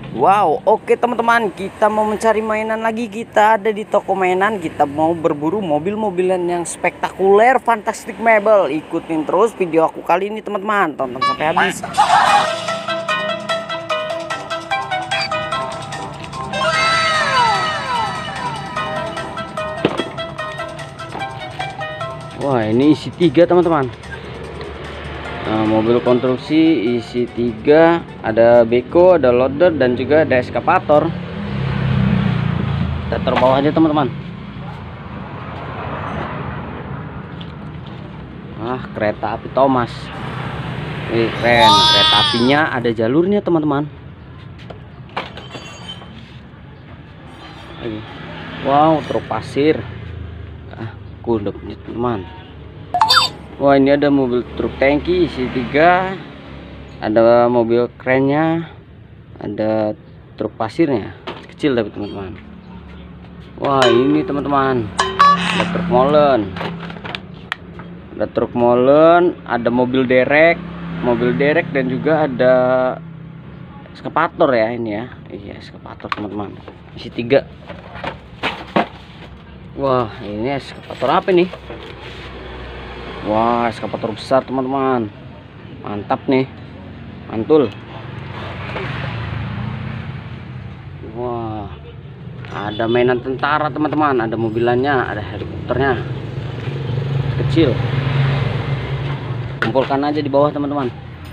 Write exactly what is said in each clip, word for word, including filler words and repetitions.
Wow, oke teman-teman, kita mau mencari mainan lagi. Kita ada di toko mainan. Kita mau berburu mobil-mobilan yang spektakuler, fantastic mebel. Ikutin terus video aku kali ini teman-teman, tonton sampai habis. Wah, ini isi tiga teman-teman. Nah, mobil konstruksi isi tiga, ada beko, ada loader, dan juga ada eskavator. Kita taruh bawah aja teman-teman. Ah, kereta api Thomas. Ini keren, kereta apinya ada jalurnya teman-teman. Wow, truk pasir. Ah, kudepnya teman. Wah, ini ada mobil truk tangki isi tiga, ada mobil kerennya, ada truk pasirnya kecil tapi teman-teman. Wah, ini teman-teman, ada truk molen, ada truk molen, ada mobil derek, mobil derek dan juga ada eskavator ya ini ya, iya eskavator teman-teman, isi tiga. Wah, ini eskavator apa nih? Wah, eskavator besar teman-teman, mantap nih, mantul. Wah, ada mainan tentara teman-teman, ada mobilannya, ada helikopternya kecil. Kumpulkan aja di bawah teman-teman.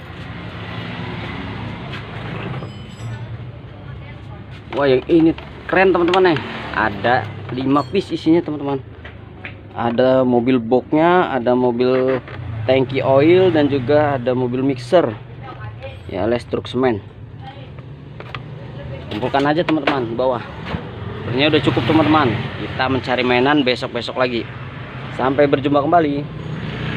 Wah, yang ini keren teman-teman nih, ada lima piece isinya teman-teman. Ada mobil boxnya, ada mobil tangki oil, dan juga ada mobil mixer ya, alias truk semen. Kumpulkan aja teman-teman di bawah. Sebenarnya udah cukup teman-teman. Kita mencari mainan besok-besok lagi. Sampai berjumpa kembali.